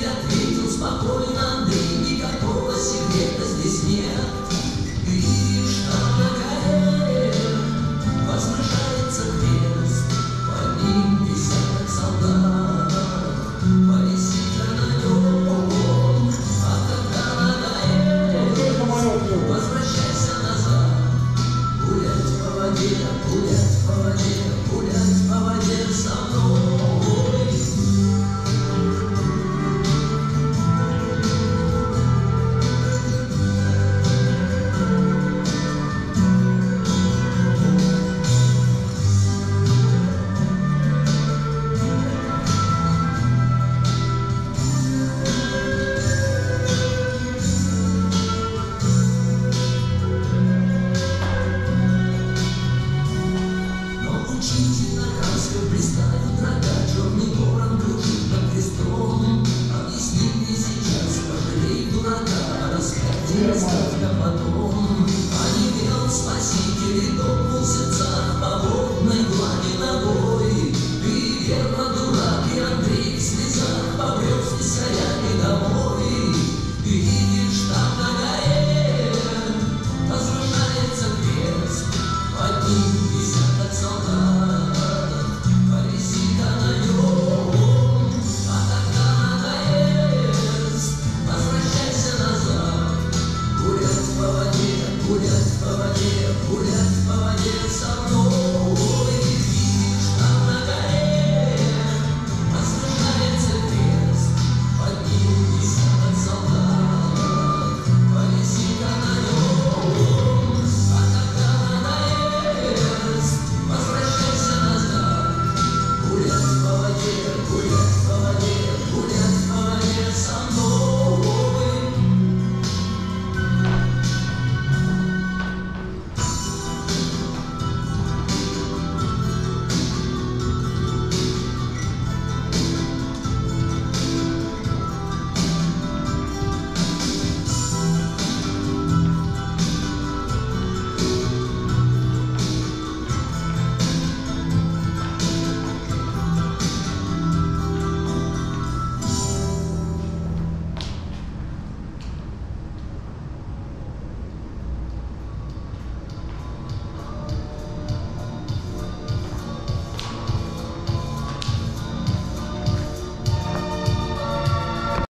ответил спокойно: да никакого секрета здесь нет. Видишь, там на горе возвышается крест, под ним десяток солдат, повисит на нем. А когда надоест, возвращайся назад. Гулять по воде, гулять по воде, гулять по воде со мной. Учитель на Камской приставил врага, черный ворон кружит над крестом. Объясни мне сейчас, пожалей дурака, распятие оставь потом. А не вел спаситель и толкнулся